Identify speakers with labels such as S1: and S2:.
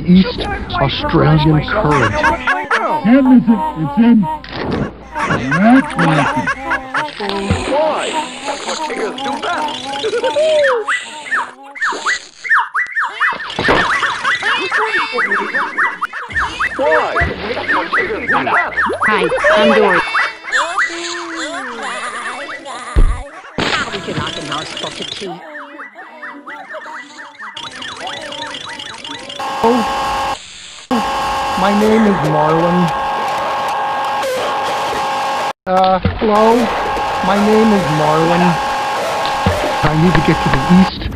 S1: the East Australian Current.
S2: Can't miss it. It's in. That's nasty.
S3: Why? That's what chickens do best. Why? That's what chickens do best.
S4: Hi, I'm Dory. Would you like a nice pot of tea?
S1: Oh, my name is Marlin. Hello? My name is Marlin. I need to get to the East